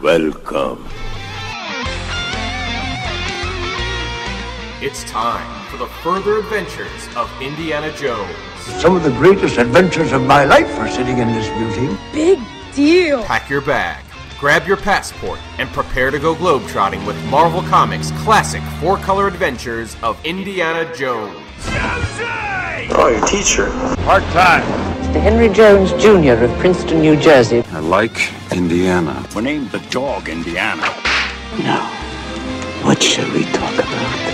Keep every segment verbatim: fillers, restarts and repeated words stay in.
Welcome. It's time for the further adventures of Indiana Jones. Some of the greatest adventures of my life are sitting in this beauty. Big deal. Pack your bag, grab your passport, and prepare to go globetrotting with Marvel Comics' classic four-color adventures of Indiana Jones. Oh, your teacher. Part-time. Mister Henry Jones, Junior of Princeton, New Jersey. I like Indiana. We named the dog Indiana. Now, what shall we talk about?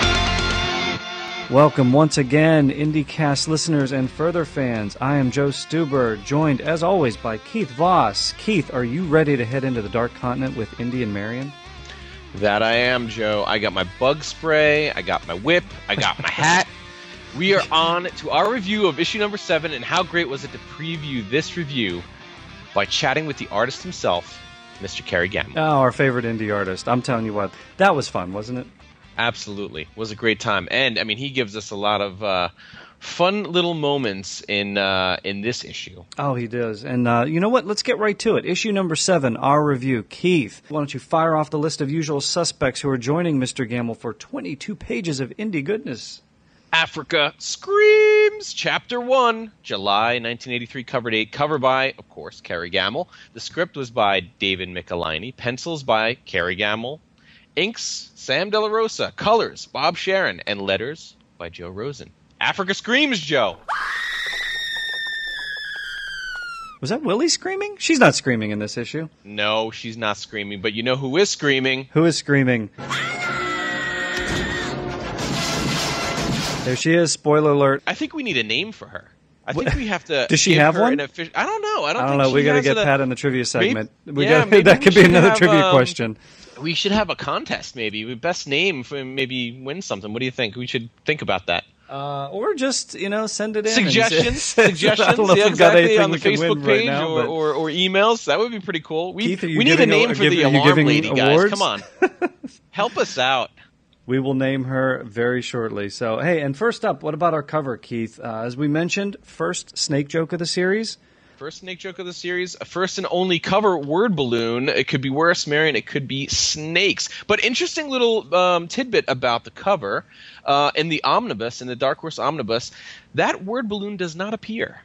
Welcome once again, IndyCast listeners and further fans. I am Joe Stuber, joined as always by Keith Voss. Keith, are you ready to head into the Dark Continent with Indy and Marion? That I am, Joe. I got my bug spray, I got my whip, I got my hat. We are on to our review of issue number seven, and how great was it to preview this review by chatting with the artist himself, Mister Cary Gamble. Oh, our favorite indie artist. I'm telling you what, that was fun, wasn't it? Absolutely. It was a great time. And, I mean, he gives us a lot of uh, fun little moments in uh, in this issue. Oh, he does. And uh, you know what? Let's get right to it. Issue number seven, our review. Keith, why don't you fire off the list of usual suspects who are joining Mister Gamble for twenty-two pages of indie goodness. Africa Screams, Chapter one, July nineteen eighty-three, cover date. Cover by, of course, Cary Gamble. The script was by David Michelinie. Pencils by Cary Gamble. Inks, Sam De La Rosa. Colors, Bob Sharon. And letters by Joe Rosen. Africa Screams, Joe. Was that Willie screaming? She's not screaming in this issue. No, she's not screaming. But you know who is screaming? Who is screaming? There she is. Spoiler alert. I think we need a name for her. I think we have to. Does she give have her one? An official, I don't know. I don't. I don't think know. She We got to has get a, Pat in the trivia segment. Maybe, we yeah, gotta, maybe that we could be should another have, trivia um, question. We should have a contest. Maybe we best name for maybe win something. What do you think? We should think about that. Uh, or just, you know, send it in. Suggestions, say, suggestions, I don't know if yeah, we've got exactly, anything on the we can Facebook win page right now, or, but- or, or emails. That would be pretty cool. We, Keith, are you we need a giving name a- for give- the are you alarm giving lady, guys. awards? Come on. Help us out. We will name her very shortly. So, hey, and first up, what about our cover, Keith? Uh, as we mentioned, first snake joke of the series. First snake joke of the series, a first and only cover word balloon. It could be Where's Marion, it could be snakes. But interesting little um, tidbit about the cover. Uh, in the omnibus, in the Dark Horse omnibus, that word balloon does not appear.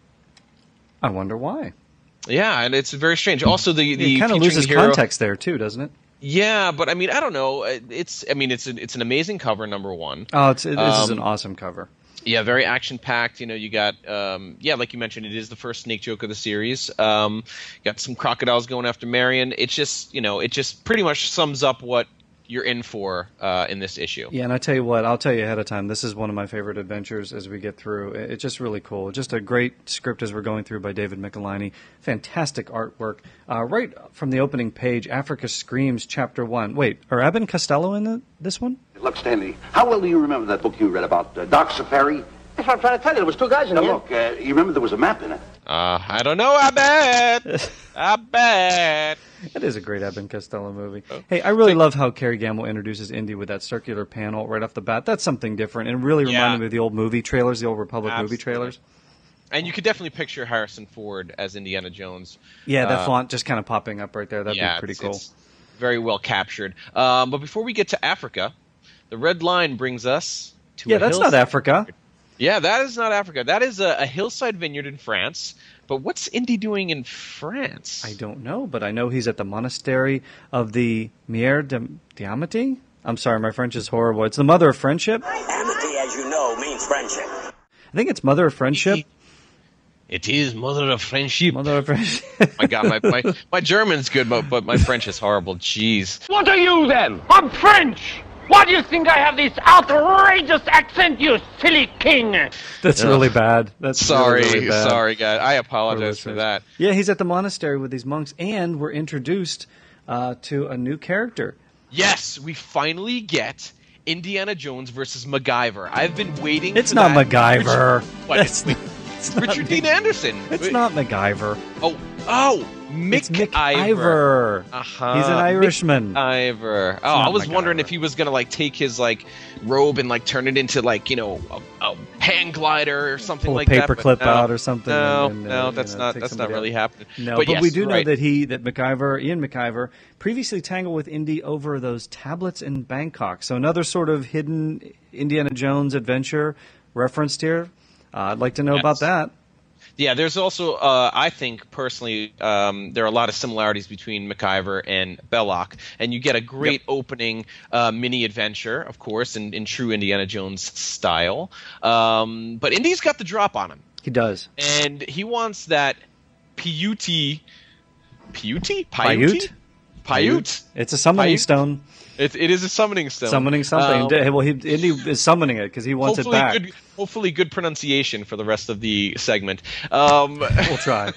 I wonder why. Yeah, and it's very strange. Also, the the It kind of featuring loses the hero, context there, too, doesn't it? Yeah, but I mean, I don't know. It's I mean, it's an, it's an amazing cover, number one. Oh, it's, it, this is Um, an awesome cover. Yeah, very action-packed. You know, you got, um, yeah, like you mentioned, it is the first snake joke of the series. Um, got some crocodiles going after Marion. It's just, you know, it just pretty much sums up what you're in for uh, in this issue. Yeah, and I tell you what, I'll tell you ahead of time, this is one of my favorite adventures as we get through. It- It's just really cool. Just a great script as we're going through by David Michelinie. Fantastic artwork. Uh, right from the opening page, Africa Screams, Chapter one. Wait, are Abbott and Costello in the, this one? Look, Stanley, how well do you remember that book you read about uh, Doc Safari? That's what I'm trying to tell you. There was two guys in Now, here. look, uh, you remember there was a map in it? Uh, I don't know, I bet. I bet. That is a great Abbott and Costello movie. Hey, I really love how Cary Gamble introduces Indy with that circular panel right off the bat. That's something different, and really Yeah. reminded me of the old movie trailers, the old Republic movie Absolutely. trailers. And you could definitely picture Harrison Ford as Indiana Jones. Yeah, that Uh, font just kind of popping up right there. That'd yeah, be pretty it's, cool. it's very well captured. Um, but before we get to Africa, the red line brings us to Yeah, a that's not hillside- Africa. Yeah, that is not Africa. That is a, a hillside vineyard in France. But what's Indy doing in France? I don't know, but I know he's at the monastery of the Mière de d'Amity. I'm sorry, my French is horrible. It's the Mother of Friendship. Amity, as you know, means friendship. I think it's Mother of Friendship. It is Mother of Friendship. Mother of Friendship. My God, my, my, my German's good, but, but my French is horrible. Jeez. What are you then? I'm French! Why do you think I have this outrageous accent, you silly king? That's Ugh. really bad. That's Sorry, really, really bad. sorry, guys. I apologize for that. Yeah, he's at the monastery with these monks, and we're introduced uh, to a new character. Yes, we finally get Indiana Jones versus MacGyver. I've been waiting It's for not that. MacGyver. Richard, what? That's not, it's not Richard Me- Dean Anderson. It's not MacGyver. Oh, oh, Mick It's Mick Ivor. Ivor. Uh-huh. He's an Irishman. Mick Ivor. Oh, not I was MacGyver. wondering if he was gonna like take his like robe and like turn it into like you know a, a hang glider or something Pull like a paper that. clip no, out or something. No, and, and, no, uh, that's you know, not take that's not somebody really out. happening. No, but, but yes, we do know right. that he that McIver, Ian McIver, previously tangled with Indy over those tablets in Bangkok. So another sort of hidden Indiana Jones adventure referenced here. Uh, I'd like to know Yes. about that. Yeah, there's also, uh, I think, personally, um, there are a lot of similarities between McIver and Belloc, and you get a great Yep. opening uh, mini-adventure, of course, in, in true Indiana Jones style. Um, but Indy's got the drop on him. He does. And he wants that Paiute... Paiute? Paiute? Paiute. It's a summoning Paiute? stone. It, it is a summoning stone. Summoning something. Um, well, he, Indy is summoning it because he wants it hopefully back. Good, hopefully good pronunciation for the rest of the segment. Um, We'll try.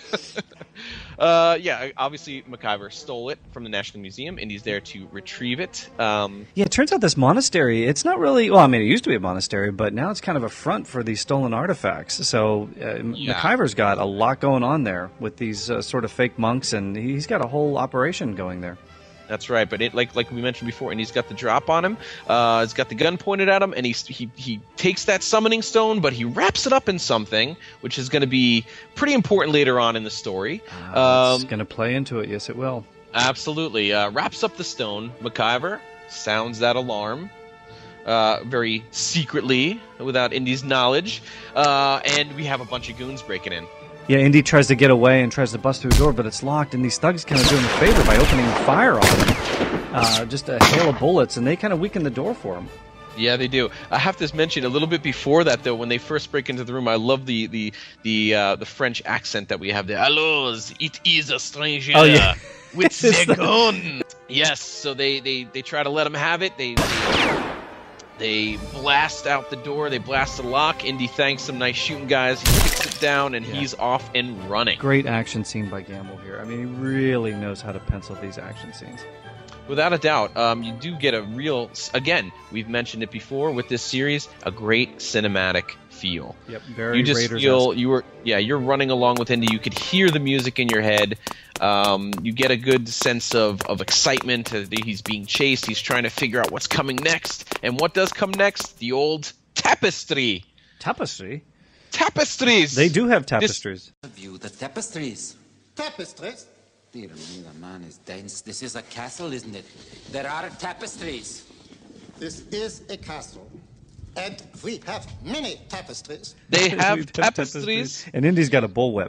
uh, yeah, obviously McIver stole it from the National Museum, and he's there to retrieve it. Um, Yeah, it turns out this monastery, it's not really, well, I mean, it used to be a monastery, but now it's kind of a front for these stolen artifacts. So uh, Yeah. McIver's got a lot going on there with these uh, sort of fake monks, and he's got a whole operation going there. That's right, but it, like like we mentioned before, and he's got the drop on him. Uh, he's got the gun pointed at him, and he's, he he takes that summoning stone, but he wraps it up in something, which is going to be pretty important later on in the story. Uh, Um, it's going to play into it, yes, it will. Absolutely. Uh, wraps up the stone. McIver sounds that alarm uh, very secretly, without Indy's knowledge, uh, and we have a bunch of goons breaking in. Yeah, Indy tries to get away and tries to bust through the door, but it's locked, and these thugs kind of do him a favor by opening fire on him. Uh, just a hail of bullets, and they kind of weaken the door for him. Yeah, they do. I have to mention a little bit before that, though, when they first break into the room, I love the the the uh, the French accent that we have there. Alors, it is a stranger Oh, yeah. with the gun. Yes, so they, they, they try to let him have it. They, they they blast out the door. They blast the lock. Indy thanks some nice shooting guys. He kicks it down, and Yeah. he's off and running. Great action scene by Gamble here. I mean, he really knows how to pencil these action scenes. Without a doubt, um, you do get a real, again, we've mentioned it before with this series, a great cinematic feel. Yep, very You just Raiders-esque. feel you were, yeah, you're running along with Indy. You could hear the music in your head. Um, you get a good sense of of excitement. Uh, He's being chased. He's trying to figure out what's coming next. And what does come next? The old tapestry. Tapestry? Tapestries. They do have tapestries. View the tapestries. Tapestries? Dear me, the man is dense. This is a castle, isn't it? There are tapestries. This is a castle. And we have many tapestries. They We have tapestries. And Indy's got a bullwhip.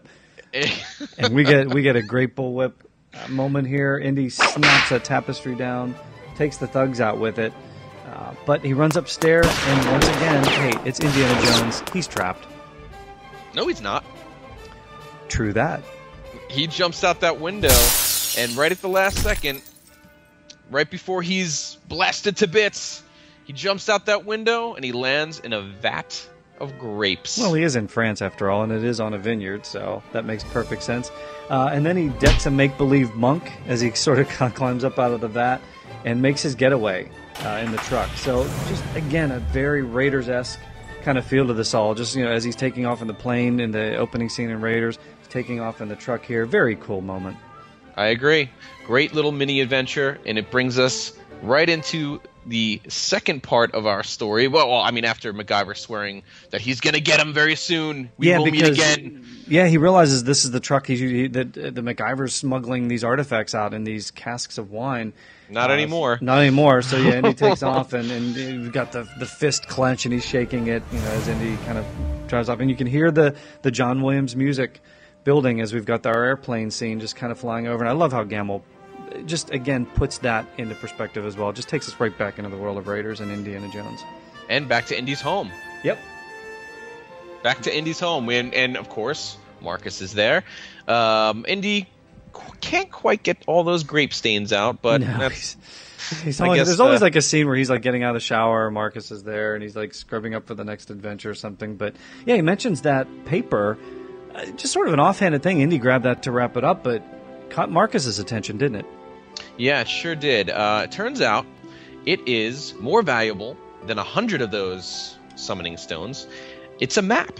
And we get we get a great bullwhip uh, moment here. Indy snaps a tapestry down, takes the thugs out with it, uh, but he runs upstairs, and once again, hey, it's Indiana Jones. He's trapped. No, he's not. True that. He jumps out that window, and right at the last second, right before he's blasted to bits, he jumps out that window, and he lands in a vat of grapes. Well, he is in France after all, and it is on a vineyard, so that makes perfect sense. Uh, and then he decks a make-believe monk as he sort of climbs up out of the vat and makes his getaway uh, in the truck. So just, again, a very Raiders-esque kind of feel to this all. Just, you know, as he's taking off in the plane in the opening scene in Raiders, he's taking off in the truck here. Very cool moment. I agree. Great little mini-adventure, and it brings us right into the second part of our story. Well, well I mean, after MacGyver swearing that he's going to get him very soon, we yeah, will because, meet again. Yeah, he realizes this is the truck he, he that the MacGyver's smuggling these artifacts out in these casks of wine. Not uh, anymore. Not anymore. So yeah, Indy takes off, and and you've got the the fist clench, and he's shaking it, you know, as Indy kind of drives off, and you can hear the the John Williams music building as we've got our airplane scene just kind of flying over. And I love how Gamble just again puts that into perspective as well. It just takes us right back into the world of Raiders and Indiana Jones, And back to Indy's home. Yep. Back to Indy's home, and and of course Marcus is there. Um, Indy can't quite get all those grape stains out, but no, that's, he's, he's I always, guess, there's always uh, like a scene where he's like getting out of the shower, Marcus is there, and he's like scrubbing up for the next adventure or something. But yeah, he mentions that paper, uh, just sort of an offhanded thing. Indy grabbed that to wrap it up, but caught Marcus's attention, didn't it? Yeah, it sure did. Uh, it turns out it is more valuable than a hundred of those summoning stones. It's a map.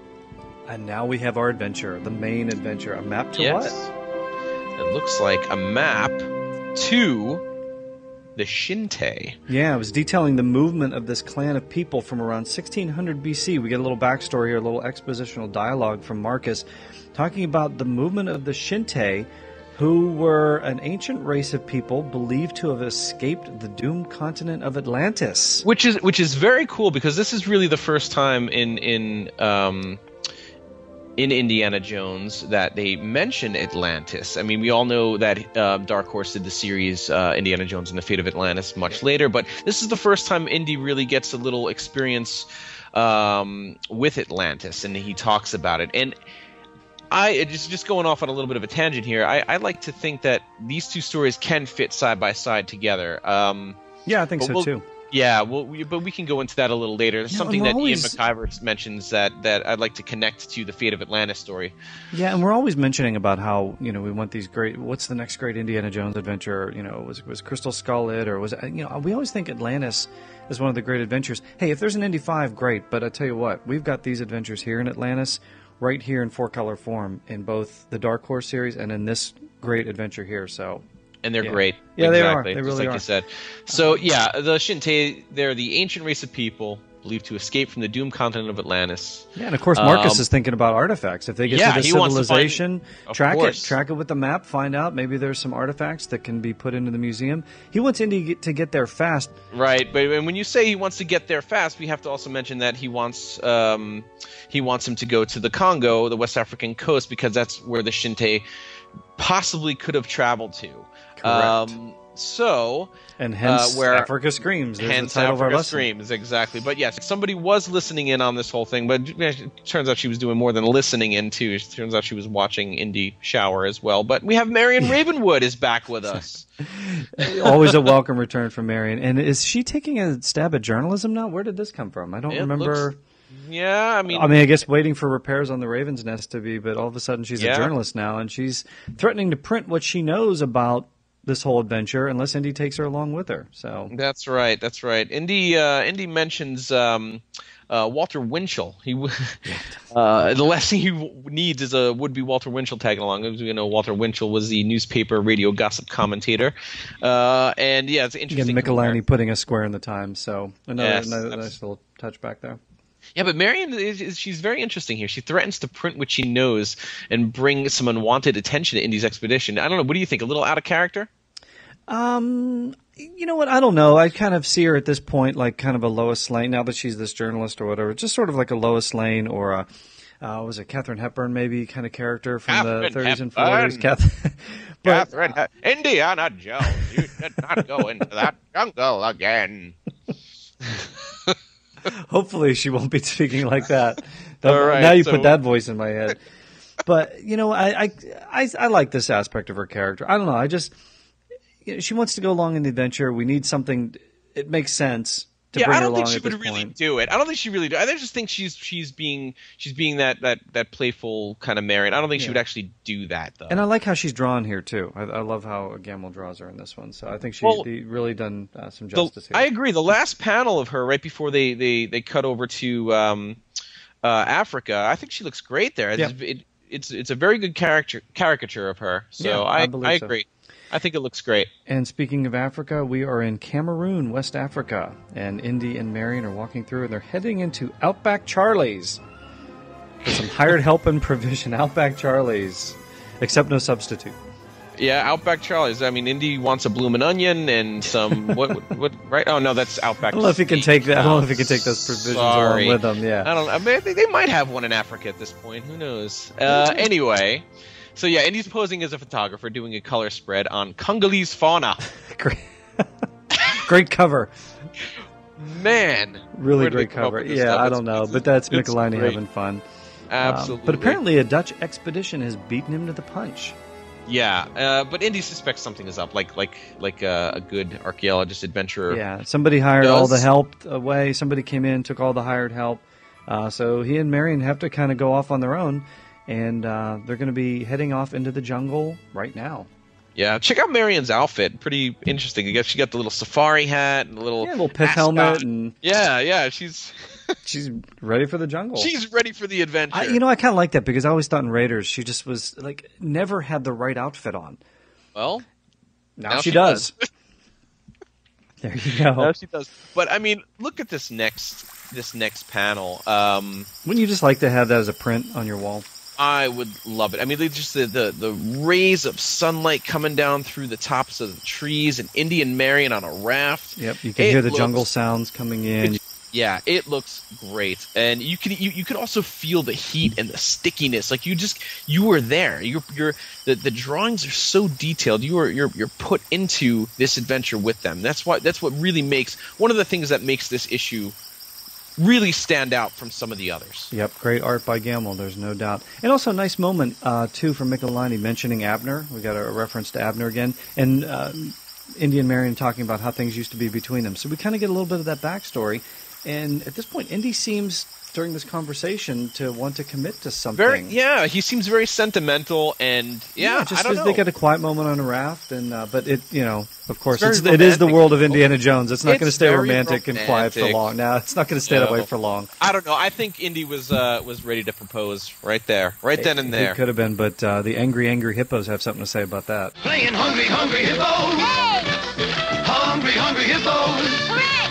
And now we have our adventure, the main adventure. A map to Yes. what? It looks like a map to the Shinte. Yeah, it was detailing the movement of this clan of people from around sixteen hundred B C. We get a little backstory here, a little expositional dialogue from Marcus, talking about the movement of the Shinte, who were an ancient race of people believed to have escaped the doomed continent of Atlantis. Which is which is very cool, because this is really the first time in in um, in Indiana Jones that they mention Atlantis. I mean, we all know that uh, Dark Horse did the series uh, Indiana Jones and the Fate of Atlantis much later, but this is the first time Indy really gets a little experience um, with Atlantis, and he talks about it. And I just just going off on a little bit of a tangent here. I, I like to think that these two stories can fit side by side together. Um, yeah, I think so we'll, too. Yeah, well, we, but we can go into that a little later. There's No, something and that we're always- Ian McIver mentions that, that I'd like to connect to the Fate of Atlantis story. Yeah, and we're always mentioning about how, you know, we want these great. What's the next great Indiana Jones adventure? You know, was was Crystal Skull it, or was it, you know? We always think Atlantis is one of the great adventures. Hey, if there's an Indy five, great. But I tell you what, we've got these adventures here in Atlantis, right here in four color form, in both the Dark Horse series and in this great adventure here. So. And they're Yeah. great. Yeah, exactly, they are. They just really like are. you said. So, yeah, the Shinte, they're the ancient race of people believed to escape from the doomed continent of Atlantis. Yeah, and of course Marcus Um, is thinking about artifacts. If they get yeah, to the he wants to find- civilization, of track course. it, track it with the map, find out maybe there's some artifacts that can be put into the museum. He wants Indy get- to get there fast. Right, but and when you say he wants to get there fast, we have to also mention that he wants um, he wants him to go to the Congo, the West African coast, because that's where the Shinte possibly could have traveled to. Correct. Um, so, And hence, uh, where Africa Screams. There's hence the title of our Africa lesson. Screams, exactly. But yes, somebody was listening in on this whole thing, but it turns out she was doing more than listening in too. It turns out she was watching Indy shower as well. But we have Marion Ravenwood is back with us. Always a welcome return from Marion. And is she taking a stab at journalism now? Where did this come from? I don't It remember. looks- Yeah, I mean, I mean, I guess waiting for repairs on the Raven's Nest to be, but all of a sudden she's Yeah. a journalist now, and she's threatening to print what she knows about this whole adventure unless Indy takes her along with her. So that's right. That's right. Indy uh, Indy mentions um, uh, Walter Winchell. He w- uh, the last thing he w- needs is a would-be Walter Winchell tagging along. As we know, Walter Winchell was the newspaper radio gossip commentator, uh, and yeah, it's interesting. again, Michelini putting us square in the time. So another, Yes, another that's- nice little touch back there. Yeah, but Marion, is, is, she's very interesting here. She threatens to print what she knows and bring some unwanted attention to Indy's expedition. I don't know. What do you think? A little out of character? Um, you know what? I don't know. I kind of see her at this point like kind of a Lois Lane. Now that she's this journalist or whatever, just sort of like a Lois Lane or a uh, was it Katharine Hepburn maybe kind of character from the Katharine thirties and Hepburn. forties. Kath- but Catherine, uh, Indiana Jones, you did not go into that jungle again. hopefully she won't be speaking like that. That- All right, now you so- put that voice in my head. But you know, I, I I I like this aspect of her character. I don't know. I just you know, she wants to go along in the adventure. We need something. It makes sense to Yeah, bring I her don't along think she at this would really point. do it. I don't think she really do. I just think she's she's being she's being that that that playful kind of Marion. I don't think she Yeah. would actually do that though. And I like how she's drawn here too. I, I love how Gamble draws her in this one. So I think she's Well, really done uh, some The- justice here. I agree. The last panel of her, right before they they, they cut over to um, uh, Africa, I think she looks great there. It's, Yeah. it, it's it's a very good caricature caricature of her. So Yeah, I I believe I so. agree. I think it looks great. And speaking of Africa, we are in Cameroon, West Africa, and Indy and Marion are walking through, and they're heading into Outback Charlie's for some hired help and provision. Outback Charlie's, except no substitute. Yeah, Outback Charlie's. I mean, Indy wants a bloomin' onion and some what, what what right? Oh no, that's Outback. I don't know if he can take that. I don't know if he can take those provisions Sorry. along with him. Yeah. I don't know. I mean, they, they might have one in Africa at this point. Who knows? Uh, anyway, so yeah, Indy's posing as a photographer, doing a color spread on Congolese fauna. Great, great cover. Man, Really where did they great come up cover. with this Yeah, stuff? I It's- don't know, it's- but that's it's Michelini great. having fun. Um, Absolutely. but apparently, a Dutch expedition has beaten him to the punch. Yeah, uh, but Indy suspects something is up, like like like uh, a good archaeologist adventurer. Yeah, somebody hired all the does. help away. Somebody came in, took all the hired help. Uh, so he and Marion have to kind of go off on their own, and uh, they're going to be heading off into the jungle right now. Yeah, check out Marion's outfit. Pretty interesting. I guess she got the little safari hat and the little Yeah, a little pith ascot. helmet, and Yeah, yeah, she's she's ready for the jungle. she's ready for the adventure. I, you know, I kind of like that because I always thought in Raiders she just was like never had the right outfit on. well, Now, Now she, she does. There you go. No, she does. But I mean, look at this next this next panel. Um, Wouldn't you just like to have that as a print on your wall? I would love it. I mean, just the, the, the rays of sunlight coming down through the tops of the trees, and Indy and Marion on a raft. Yep, you can it hear the looks, jungle sounds coming in. It, yeah, it looks great, and you can you, you can also feel the heat and the stickiness. Like you just you were there. You're you're the, the drawings are so detailed. You are you're you're put into this adventure with them. That's why that's what really makes one of the things that makes this issue really stand out from some of the others. Yep, great art by Gamble, there's no doubt. And also a nice moment, uh, too, from Michelini mentioning Abner. We got a, a reference to Abner again. And uh, Indy and Marion talking about how things used to be between them. So we kind of get a little bit of that backstory. And at this point, Indy seems, during this conversation, to want to commit to something. Very, yeah, he seems very sentimental, and yeah, yeah just I don't as know. they get a quiet moment on a raft, and uh, but it, you know, of course, It's it's very it is the romantic. world of Indiana Jones. It's not It's going to stay very romantic, and quiet for romantic. long. Now, it's not going to stay No. that way for long. I don't know. I think Indy was uh, was ready to propose right there, right then and there. It could have been, but uh, the angry, angry hippos have something to say about that. Playing hungry, hungry hippos. Hungry, hungry hippos.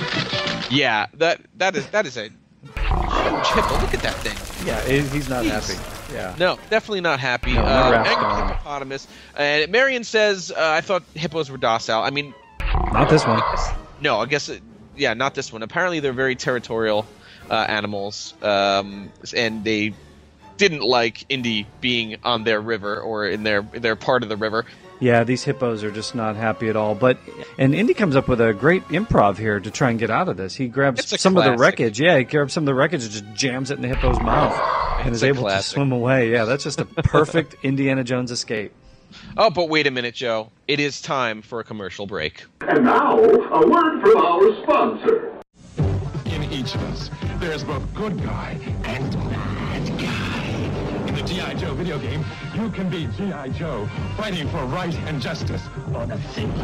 Yeah, that that is that is a huge hippo. Look at that thing. Yeah, he- he's not Jeez. happy. Yeah. No, definitely not happy. No, no uh, raft angry gone. hippopotamus. And Marion says, uh, "I thought hippos were docile." I mean, Not this one. I guess- no, I guess it, yeah, not this one. Apparently, they're very territorial uh, animals, um, and they didn't like Indy being on their river or in their their part of the river. Yeah, these hippos are just not happy at all. But and Indy comes up with a great improv here to try and get out of this. He grabs It's a some of the classic. wreckage. Yeah, he grabs some of the wreckage and just jams it in the hippo's mouth and It's is a able classic. to swim away. Yeah, that's just a perfect Indiana Jones escape. Oh, but wait a minute, Joe. It is time for a commercial break. And now, a word from our sponsor. In each of us, there is both good guy and bad guy. In the G I. Joe video game, you can be G I. Joe, fighting for right and justice, or the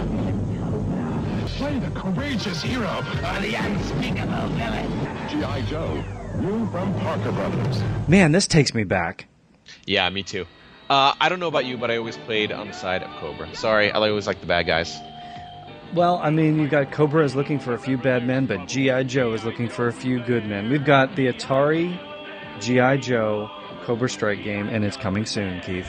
thinking. Play the courageous hero, or the unspeakable villain. G I. Joe, new from Parker Brothers. Man, this takes me back. Yeah, me too. Uh, I don't know about you, but I always played on the side of Cobra. Sorry, I always like the bad guys. Well, I mean, you got Cobra is looking for a few bad men, but G I. Joe is looking for a few good men. We've got the Atari G I. Joe Cobra Strike game, and it's coming soon, Keith.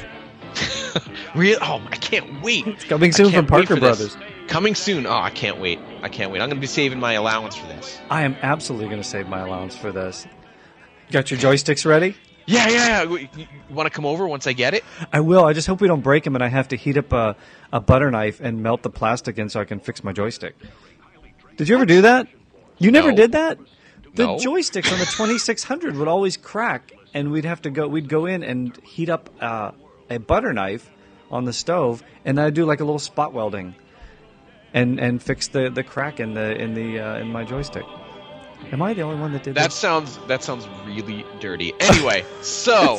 Real? Oh, I can't wait. It's coming soon I can't from wait Parker for this. Brothers. Coming soon. Oh, I can't wait. I can't wait. I'm going to be saving my allowance for this. I am absolutely going to save my allowance for this. Got your joysticks ready? Yeah, yeah, yeah. You, you want to come over once I get it? I will. I just hope we don't break them and I have to heat up a, a butter knife and melt the plastic in so I can fix my joystick. Did you ever do that? You never No. did that? The No. joysticks on the twenty-six hundred would always crack, and we'd have to go. We'd go in and heat up uh, a butter knife on the stove, and I'd do like a little spot welding, and and fix the, the crack in the in the uh, in my joystick. Am I the only one that did That this? sounds that sounds really dirty. Anyway, so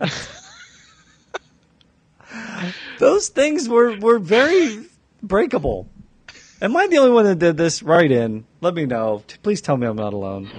Those things were, were very breakable. Am I the only one that did this? Write in. Let me know. T- Please tell me I'm not alone.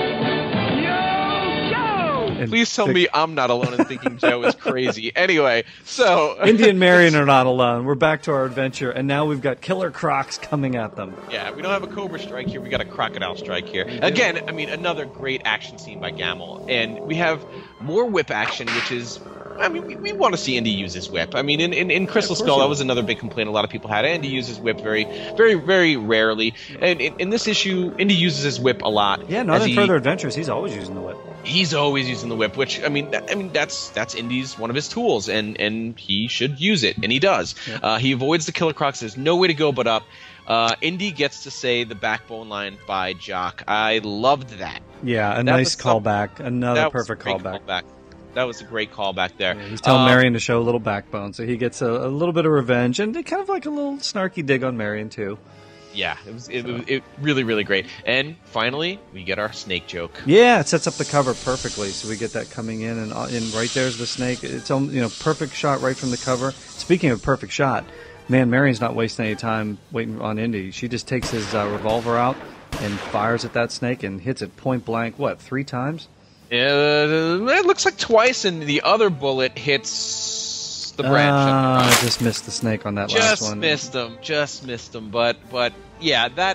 And please tell fi- me I'm not alone in thinking Joe is crazy. Anyway, so Indy and Marion are not alone. We're back to our adventure, and now we've got killer crocs coming at them. yeah, we don't have a Cobra Strike here. We got a Crocodile Strike here. Again, I mean, another great action scene by Gamble, and we have more whip action, which is. I mean, we, we want to see Indy use his whip. I mean, in, in, in Crystal Skull, that was another big complaint a lot of people had. Andy uses whip very, very, very rarely. And in, in this issue, Indy uses his whip a lot. Yeah, not as in he- Further Adventures. He's always using the whip. He's always using the whip, which I mean, that, I mean that's that's Indy's one of his tools, and, and he should use it, and he does. Yeah. Uh, he avoids the Killer Crocs. There's no way to go but up. Uh, Indy gets to say the backbone line by Jock. I loved that. Yeah, a That nice was some- callback. Another that was a perfect great callback. callback. That was a great callback there. Yeah, he's telling Uh, Marion to show a little backbone, so he gets a, a little bit of revenge, and kind of like a little snarky dig on Marion, too. Yeah, it was it, was it really really great. And finally, we get our snake joke. Yeah, it sets up the cover perfectly, so we get that coming in, and, uh, and right there's the snake. It's um, you know perfect shot right from the cover. Speaking of perfect shot, man, Marion's not wasting any time waiting on Indy. She just takes his uh, revolver out and fires at that snake and hits it point blank. What, three times? Uh, it looks like twice, and the other bullet hits the branch. Ah, I just missed the snake on that last Just one. missed him. Just missed him. But but yeah, that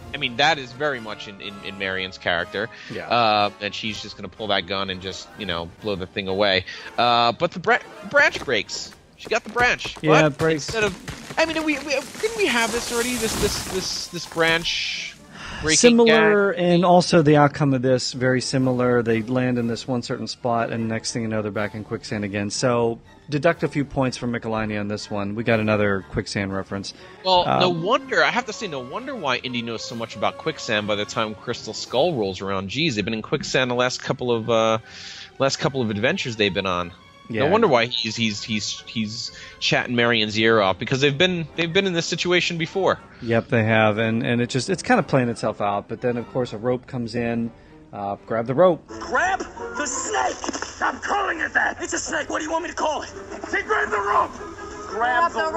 I mean, that is very much in, in, in Marion's character. Yeah. Uh, and she's just going to pull that gun and just, you know, blow the thing away. Uh, but the bra- branch breaks. She got the branch. Yeah, but it breaks. Instead of, I mean, we, we didn't we have this already? This this this this branch breaking. Similar, gag? and also the outcome of this very similar. They land in this one certain spot, and next thing you know, they're back in quicksand again. So deduct a few points from Michelini on this one. We got another quicksand reference. Well, um, no wonder. I have to say, no wonder why Indy knows so much about quicksand. By the time Crystal Skull rolls around, geez, they've been in quicksand the last couple of uh, last couple of adventures they've been on. Yeah. No wonder why he's he's he's he's chatting Marion's ear off, because they've been they've been in this situation before. Yep, they have, and and it just it's kind of playing itself out. But then, of course, a rope comes in. Uh, grab the rope. Grab the snake! Stop calling it that! It's a snake. What do you want me to call it? Say grab the rope! Grab, grab the, the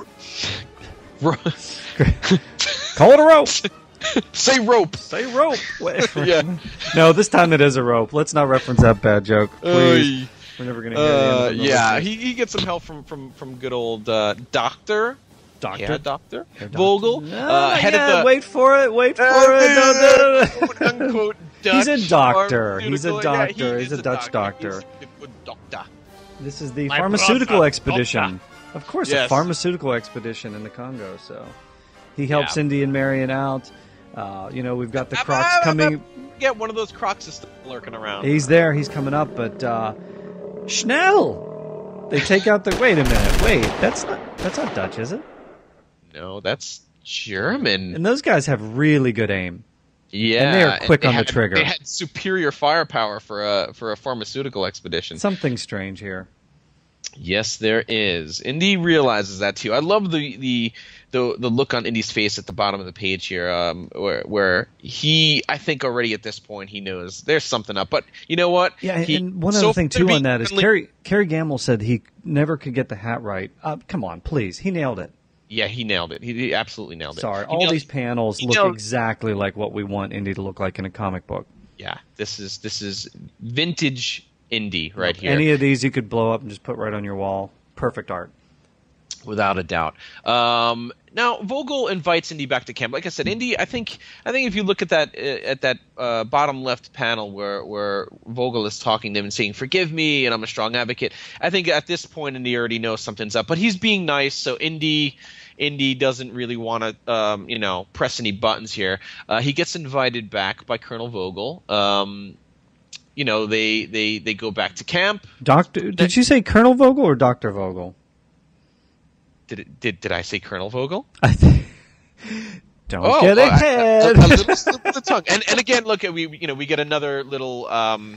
rope! rope. Call it a rope! Say rope! Say rope! Yeah. No, this time it is a rope. Let's not reference that bad joke, please. Uh, We're never going to hear uh, the end of Yeah, he, he gets some help from, from, from good old uh, Doctor. Doctor? Yeah, Doctor. Yeah, doctor. Vogel. No, uh, head yeah, of the... wait for it, wait for it. No, no, no. Quote-unquote Dutch. He's a doctor. He's a doctor. Yeah, he He's a, a Dutch doctor. doctor. He's a good doctor. This is the My pharmaceutical brother, expedition. doctor. Of course, Yes. a pharmaceutical expedition in the Congo. So he helps Yeah. Indy and Marion out. Uh, you know, we've got the Crocs coming. Yeah, one of those Crocs is still lurking around. He's there. He's coming up. But uh, Schnell. They take out the. Wait a minute. Wait. That's not. That's not Dutch, is it? No, that's German. And those guys have really good aim. Yeah, and they are quick they on had, the trigger. They had superior firepower for a for a pharmaceutical expedition. Something strange here. Yes, there is. Indy realizes that too. I love the the the, the look on Indy's face at the bottom of the page here, um, where where he, I think already at this point he knows there's something up. But you know what? Yeah, he, and one so other thing too be on that is friendly- Kerry Kerry Gamble said he never could get the hat right. Uh, come on, please, he nailed it. Yeah, he nailed it. He, he absolutely nailed it. Sorry, He all nailed- these panels he look nailed- exactly like what we want Indy to look like in a comic book. Yeah, this is this is vintage Indy right here. Any of these you could blow up and just put right on your wall. Perfect art. Without a doubt. Um, now Vogel invites Indy back to camp. Like I said, Indy. I think. I think if you look at that uh, at that uh, bottom left panel where where Vogel is talking to him and saying, "Forgive me, and I'm a strong advocate." I think at this point, Indy already knows something's up. But he's being nice, so Indy. Indy doesn't really want to, um, you know, press any buttons here. Uh, he gets invited back by Colonel Vogel. Um, you know, they, they, they go back to camp. Doctor, did you say Colonel Vogel or Doctor Vogel? Did it, did did I say Colonel Vogel? I think. Don't oh, get well, ahead. I, I, a little slip of the tongue. And and again, look, we you know we get another little. Um,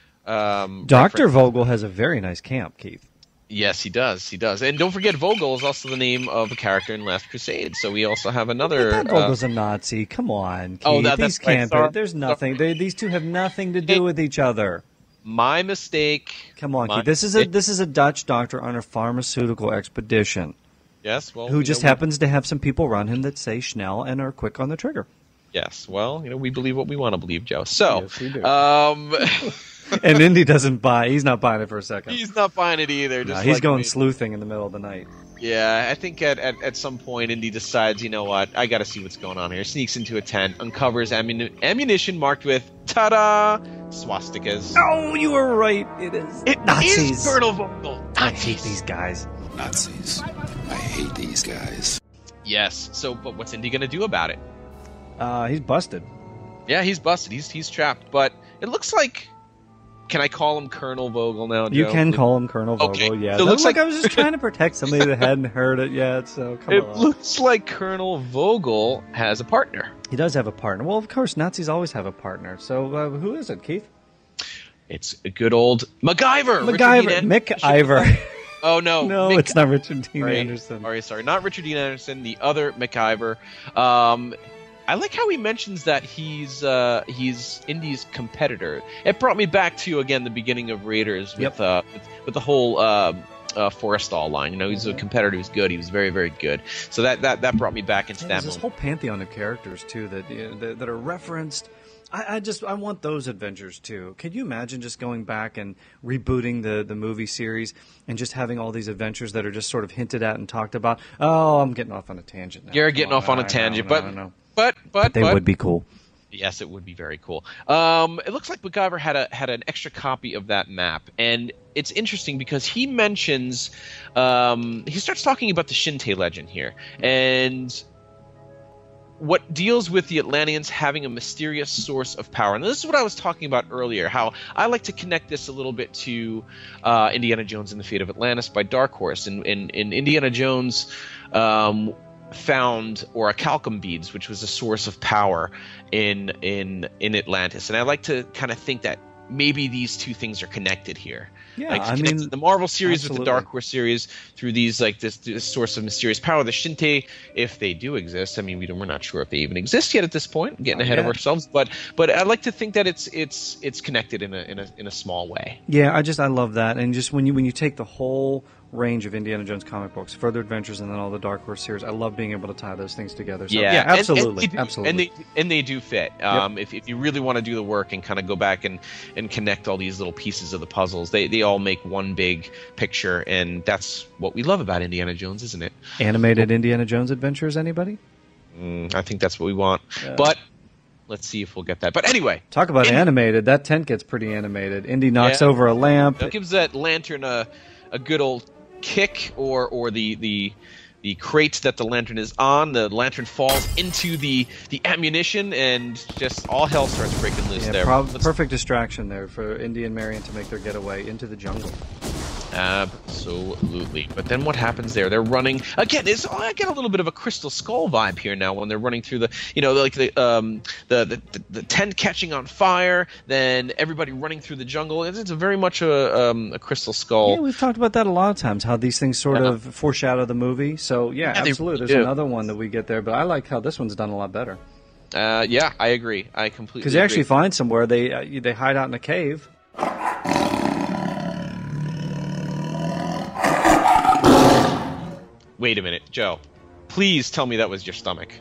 um, Doctor reference. Vogel has a very nice camp, Keith. Yes, he does. He does. And don't forget, Vogel is also the name of a character in Last Crusade. So we also have another. That Vogel's uh, a Nazi. Come on, Keith. Oh, that, these that's right. can't. Sorry. There's nothing. They, these two have nothing to do with each other. My mistake. Come on, My Keith. This is a this is a Dutch doctor on a pharmaceutical expedition. Yes, well, who just know, happens to have some people around him that say Schnell and are quick on the trigger. Yes, well, you know, we believe what we want to believe, Joe. So, yes, we do. Um, and Indy doesn't buy. He's not buying it for a second. He's not buying it either. Just no, he's like going me. sleuthing in the middle of the night. Yeah, I think at, at, at some point Indy decides, you know what, I got to see what's going on here. Sneaks into a tent, uncovers ammuni- ammunition marked with ta-da swastikas. Oh, you were right. It is. It Nazis. is Colonel Vogel. I hate these guys. Nazis. I hate these guys. Yes. So, but what's Indy going to do about it? Uh, he's busted. Yeah, he's busted. He's he's trapped. But it looks like. Can I call him Colonel Vogel now, Joe? You can call him Colonel okay. Vogel, yeah. So it looks like, like I was just trying to protect somebody that hadn't heard it yet, so come it on. It looks like Colonel Vogel has a partner. He does have a partner. Well, of course, Nazis always have a partner. So uh, who is it, Keith? It's a good old MacGyver. MacGyver. MacIver. Oh, no. No, Mick- it's not Richard Dean sorry, Anderson. Sorry, sorry. Not Richard Dean Anderson, the other MacIver. Um, I like how he mentions that he's uh, he's Indy's competitor. It brought me back to, again, the beginning of Raiders with, Yep. uh, with, with the whole uh, uh, Forrestal line. You know, he's a competitor who's good. He was very, very good. So that, that, that brought me back into Yeah, that there's this moment. whole pantheon of characters, too, that, you know, that, that are referenced. I, I just I want those adventures too. Can you imagine just going back and rebooting the, the movie series and just having all these adventures that are just sort of hinted at and talked about? Oh, I'm getting off on a tangent now. You're Come getting on, off on a I know, tangent, I but know, I know. but but, but they but, would be cool. Yes, it would be very cool. Um, it looks like MacGyver had a had an extra copy of that map, and it's interesting because he mentions um, he starts talking about the Shinte legend here, and what deals with the Atlanteans having a mysterious source of power. And this is what I was talking about earlier, how I like to connect this a little bit to uh, Indiana Jones and the Fate of Atlantis by Dark Horse. In, in, in Indiana Jones um, found orichalcum beads, which was a source of power in in in Atlantis. And I like to kind of think that maybe these two things are connected here. Yeah, like I mean, the Marvel series absolutely. with the Dark Horse series through these like this, this source of mysterious power. The Shinte, if they do exist, I mean, we don't, we're not sure if they even exist yet at this point. I'm getting ahead yeah. of ourselves, but but I like to think that it's it's it's connected in a in a in a small way. Yeah, I just I love that, and just when you when you take the whole range of Indiana Jones comic books, Further Adventures, and then all the Dark Horse series, I love being able to tie those things together. So, yeah, yeah, absolutely, and, and, absolutely, and they and they do fit. Um, yep. if if you really want to do the work and kind of go back and, and connect all these little pieces of the puzzles, they they all make one big picture, and that's what we love about Indiana Jones, isn't it? Animated Indiana Jones adventures, anybody? Mm, I think that's what we want, uh, but. Let's see if we'll get that. But anyway. Talk about Indy, animated. That tent gets pretty animated. Indy knocks yeah, over a lamp. It gives that lantern a, a good old kick, or, or the, the the crate that the lantern is on. The lantern falls into the, the ammunition, and just all hell starts breaking loose yeah, there. Prob- perfect distraction there for Indy and Marion to make their getaway into the jungle. Absolutely. But then what happens there? They're running again. It's, oh, I get a little bit of a Crystal Skull vibe here now when they're running through the, you know, like the um the the, the, the tent catching on fire, then everybody running through the jungle. It's, it's very much a um, a Crystal Skull. Yeah, we've talked about that a lot of times. How these things sort yeah. of foreshadow the movie. So yeah, yeah absolutely. There's do. another one that we get there, but I like how this one's done a lot better. Uh, yeah, I agree. I completely because they agree. actually find somewhere they uh, they hide out in a cave. Wait a minute, Joe. Please tell me that was your stomach.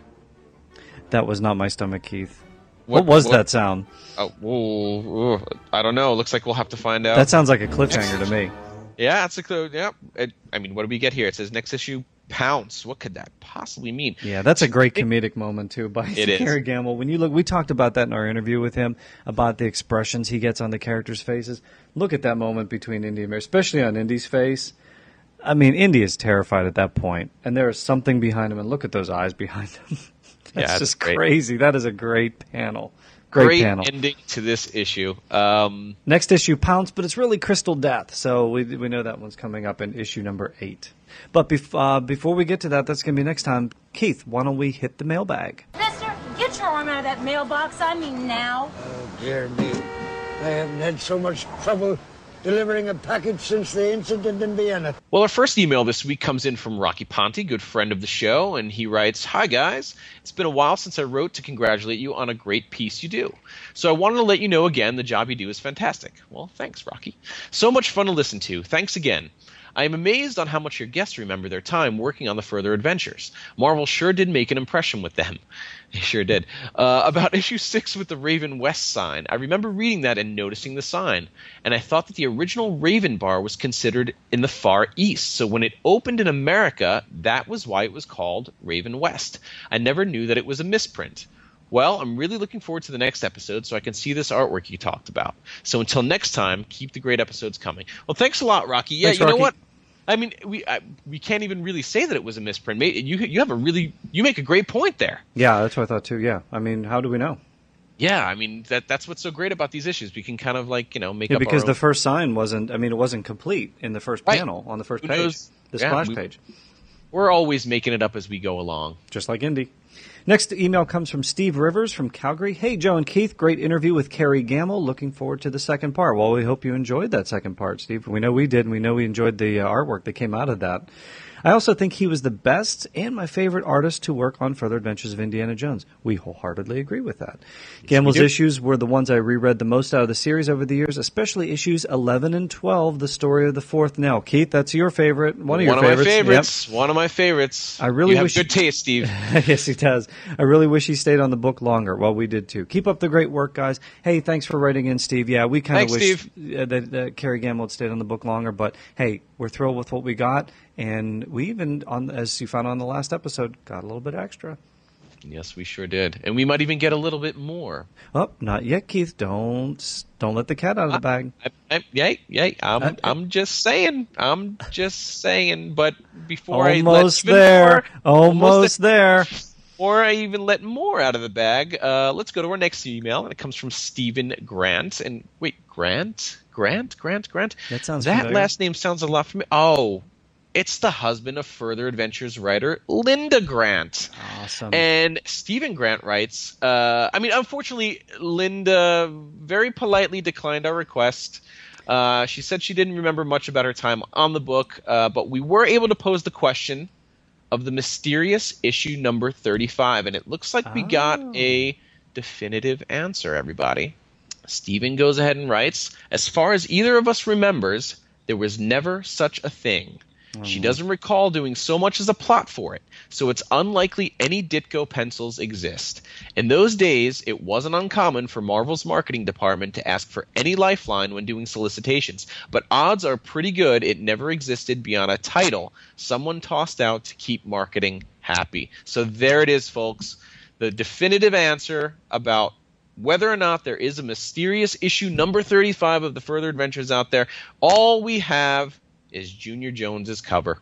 That was not my stomach, Keith. What, what was what, that sound? Oh, whoa, whoa, I don't know. Looks like we'll have to find out. That sounds like a cliffhanger to me. Yeah, it's a clue. Yeah. It, I mean, what do we get here? It says next issue, pounce. What could that possibly mean? Yeah, that's a great comedic moment too by Gary Gamble. When you look, we talked about that in our interview with him about the expressions he gets on the characters' faces. Look at that moment between Indy and Mary, especially on Indy's face. I mean, Indy is terrified at that point, and there is something behind him, and look at those eyes behind him. That's yeah, just great. crazy. That is a great panel. Great, great panel. ending to this issue. Um, Next issue, Pounce, but it's really Crystal Death, so we we know that one's coming up in issue number eight. But bef- uh, before we get to that, that's going to be next time. Keith, why don't we hit the mailbag? Mister, get your arm out of that mailbox. I mean now. Oh, dear me. I haven't had so much trouble delivering a package since the incident in Vienna. Well, our first email this week comes in from Rocky Ponte, good friend of the show, and he writes, "Hi guys, it's been a while since I wrote to congratulate you on a great piece you do. So I wanted to let you know again the job you do is fantastic." Well, thanks, Rocky. "So much fun to listen to. Thanks again. I am amazed on how much your guests remember their time working on the Further Adventures. Marvel sure did make an impression with them." They sure did. Uh, about issue six with the Raven West sign. I remember reading that and noticing the sign, and I thought that the original Raven bar was considered in the Far East. So when it opened in America, that was why it was called Raven West. I never knew that it was a misprint. Well, I'm really looking forward to the next episode so I can see this artwork you talked about. So until next time, keep the great episodes coming. Well, thanks a lot, Rocky. Yeah, thanks, you Rocky. know what? I mean, we I, we can't even really say that it was a misprint. You you have a really you make a great point there. Yeah, that's what I thought too. Yeah, I mean, how do we know? Yeah, I mean that that's what's so great about these issues. We can kind of like you know make yeah, up because our the own... first sign wasn't. I mean, it wasn't complete in the first right. panel on the first Who page, knows? the yeah, splash we, page. We're always making it up as we go along, just like Indy. Next email comes from Steve Rivers from Calgary. "Hey, Joe and Keith, great interview with Carrie Gamble. Looking forward to the second part." Well, we hope you enjoyed that second part, Steve. We know we did, and we know we enjoyed the uh, artwork that came out of that. I also think he was the best and my favorite artist to work on Further Adventures of Indiana Jones. We wholeheartedly agree with that. Yes, Gamble's issues were the ones I reread the most out of the series over the years, especially issues eleven and twelve, The Story of the Fourth Nail. Keith, that's your favorite. One of your one favorites. One of my favorites. Yep. One of my favorites. I really you have wish good taste, Steve. Yes, he does. I really wish he stayed on the book longer. Well, we did too. Keep up the great work, guys. Hey, thanks for writing in, Steve. Yeah, we kind of wish uh, that uh, Carrie Gamble had stayed on the book longer, but hey, we're thrilled with what we got. And we even, on as you found on the last episode, got a little bit extra. Yes, we sure did. And we might even get a little bit more. Oh, not yet, Keith. Don't don't let the cat out of the bag. I, I, yay, yay. I'm, uh, I'm just saying. I'm just saying. But before almost I let there. More, almost, almost there. Before I even let more out of the bag, uh, let's go to our next email. And it comes from Stephen Grant. And wait, Grant? Grant? Grant? Grant? That sounds That familiar. last name sounds a lot familiar. Oh, it's the husband of Further Adventures writer Linda Grant. Awesome. And Stephen Grant writes, uh, I mean, unfortunately, Linda very politely declined our request. Uh, she said she didn't remember much about her time on the book, uh, but we were able to pose the question of the mysterious issue number thirty-five, and it looks like we oh. got a definitive answer, everybody. Stephen goes ahead and writes, as far as either of us remembers, there was never such a thing. She doesn't recall doing so much as a plot for it, so it's unlikely any Ditko pencils exist. In those days, it wasn't uncommon for Marvel's marketing department to ask for any lifeline when doing solicitations, but odds are pretty good it never existed beyond a title someone tossed out to keep marketing happy. So there it is, folks. The definitive answer about whether or not there is a mysterious issue number thirty-five of the Further Adventures out there. All we have is Junior Jones's cover.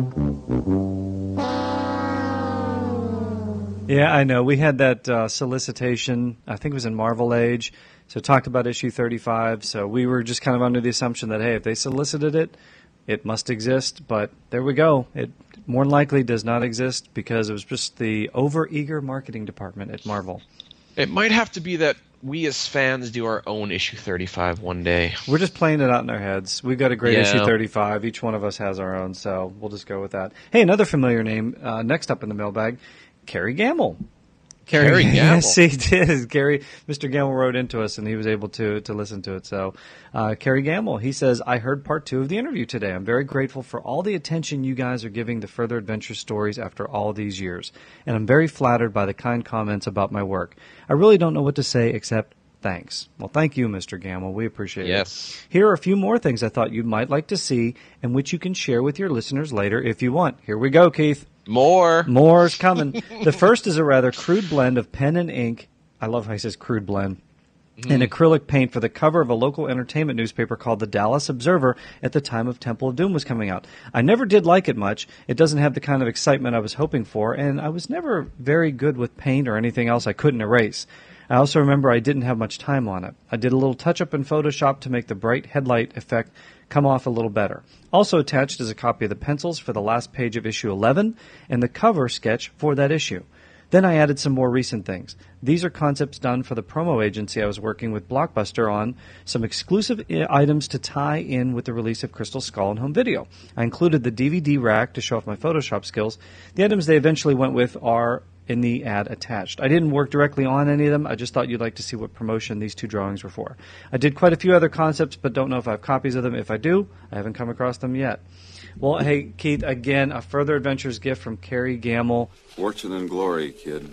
Yeah, I know. We had that uh, solicitation, I think it was in Marvel Age, so it talked about issue thirty-five, so we were just kind of under the assumption that, hey, if they solicited it, it must exist, but there we go. It more than likely does not exist because it was just the over-eager marketing department at Marvel. It might have to be that we as fans do our own issue thirty-five one day. We're just playing it out in our heads. We've got a great Yeah. issue thirty-five. Each one of us has our own, so we'll just go with that. Hey, another familiar name uh, next up in the mailbag, Carrie Gamble. Carrie Gamble. Yes, he did. Gary, Mister Gamble wrote into us, and he was able to to listen to it. So, uh, Carrie Gamble, he says, I heard part two of the interview today. I'm very grateful for all the attention you guys are giving the Further Adventure stories after all these years, and I'm very flattered by the kind comments about my work. I really don't know what to say except thanks. Well, thank you, Mister Gamble. We appreciate yes. it. Yes. Here are a few more things I thought you might like to see, and which you can share with your listeners later if you want. Here we go, Keith. More. More's coming. The first is a rather crude blend of pen and ink. I love how he says crude blend. Mm. And acrylic paint for the cover of a local entertainment newspaper called the Dallas Observer at the time of Temple of Doom was coming out. I never did like it much. It doesn't have the kind of excitement I was hoping for, and I was never very good with paint or anything else I couldn't erase. I also remember I didn't have much time on it. I did a little touch-up in Photoshop to make the bright headlight effect come off a little better. Also attached is a copy of the pencils for the last page of issue eleven and the cover sketch for that issue. Then I added some more recent things. These are concepts done for the promo agency I was working with Blockbuster on, some exclusive I- items to tie in with the release of Crystal Skull and home video. I included the D V D rack to show off my Photoshop skills. The items they eventually went with are in the ad attached. I didn't work directly on any of them. I just thought you'd like to see what promotion these two drawings were for. I did quite a few other concepts, but don't know if I have copies of them. If I do, I haven't come across them yet. Well, hey, Keith, again, a Further Adventures gift from Carrie Gamble. Fortune and glory, kid.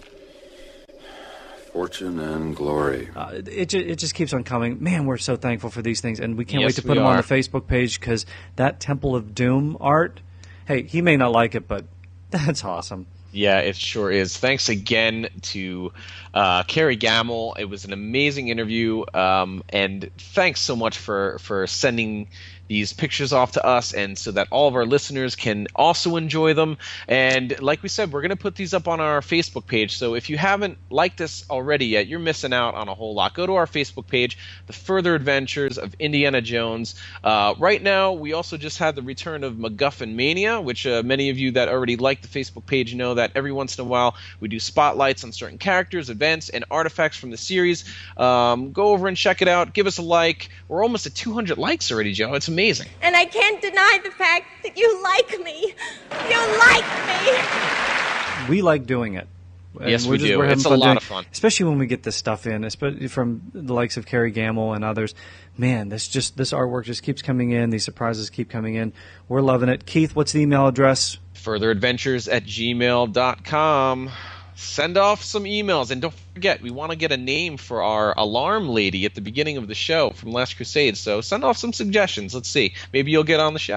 Fortune and glory. Uh, it, ju- it just keeps on coming. Man, we're so thankful for these things, and we can't Yes, wait to put we them are. on the Facebook page because that Temple of Doom art, hey, he may not like it, but that's awesome. Yeah, it sure is. Thanks again to uh, Carrie Gamble. It was an amazing interview, um, and thanks so much for, for sending these pictures off to us, and so that all of our listeners can also enjoy them. And like we said, we're going to put these up on our Facebook page, so if you haven't liked us already yet, you're missing out on a whole lot. Go to our Facebook page, The Further Adventures of Indiana Jones. Uh, right now, we also just had the return of MacGuffin Mania, which uh, many of you that already like the Facebook page know that every once in a while we do spotlights on certain characters, events, and artifacts from the series. Um, go over and check it out. Give us a like. We're almost at two hundred likes already, Joe. It's amazing. And I can't deny the fact that you like me. You like me. We like doing it. And Yes, we're we just, do. We're having It's a fun lot doing of fun. especially when we get this stuff in, especially from the likes of Carrie Gamble and others. Man, this just this artwork just keeps coming in. These surprises keep coming in. We're loving it. Keith, what's the email address? furtheradventures at gmail dot com. Send off some emails, and don't forget, we want to get a name for our alarm lady at the beginning of the show from Last Crusade, so send off some suggestions. Let's see. Maybe you'll get on the show.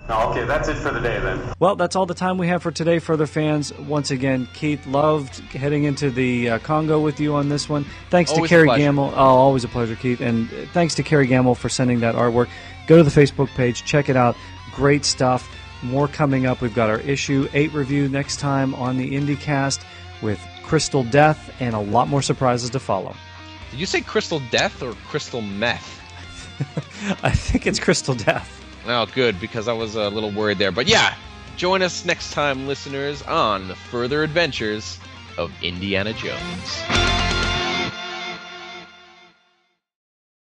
No, okay, that's it for the day then. Well, that's all the time we have for today, Further fans. Once again, Keith, loved heading into the uh, Congo with you on this one. Thanks Always to Carrie a pleasure. Gamble. Oh, always a pleasure, Keith. And thanks to Carrie Gamble for sending that artwork. Go to the Facebook page, check it out. Great stuff. More coming up. We've got our issue eight review next time on the IndyCast with Crystal Death and a lot more surprises to follow. Did you say Crystal Death or Crystal Meth? I think it's Crystal Death. Oh, good, because I was a little worried there. But yeah, join us next time, listeners, on the further adventures of Indiana Jones.